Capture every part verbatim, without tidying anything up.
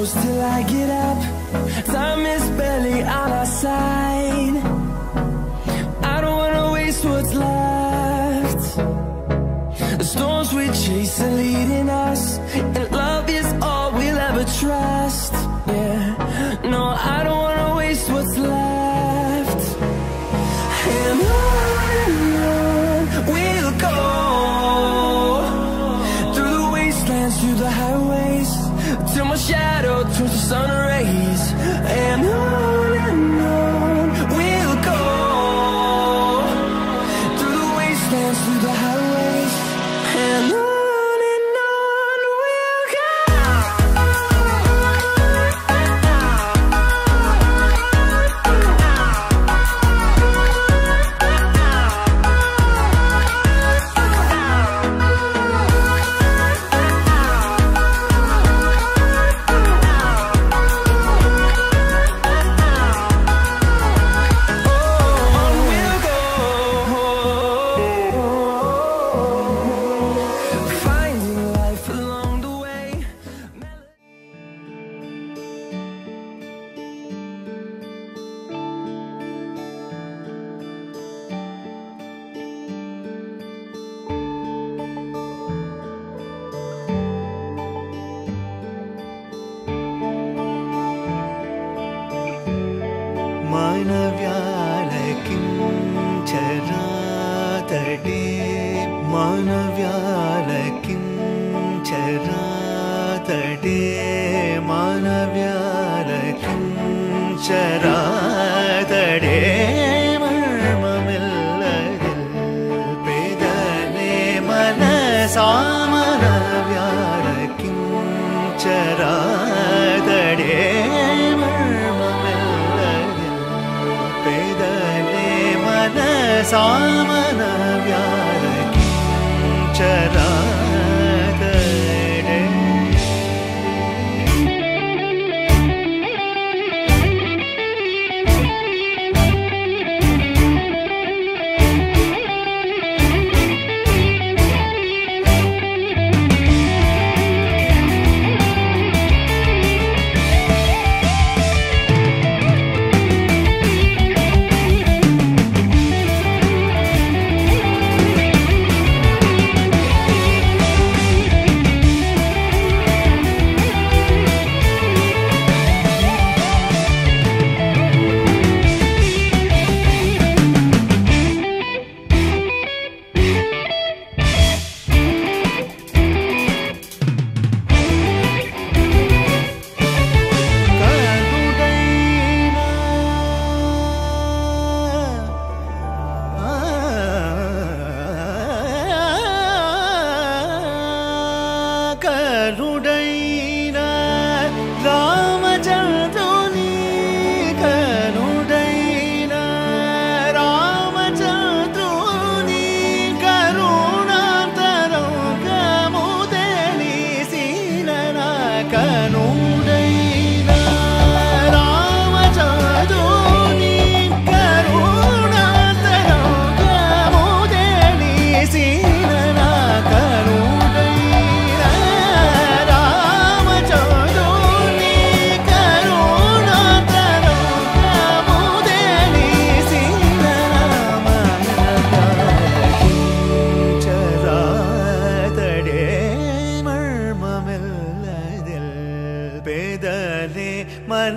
close till I get up. Time is barely on our side. I don't wanna waste what's left. The storms we chase are leading us, and love is all we'll ever trust. Yeah, no, I don't wanna waste what's left. And on and on we'll go, through the wastelands, through the highways, till my shadow turns to sun rays. And on and on we'll go, through the wastelands, through the highways, and on.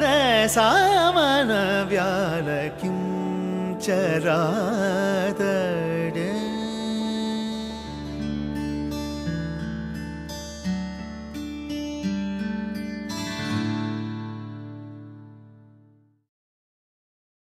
मनसा मन व्याल किं चरात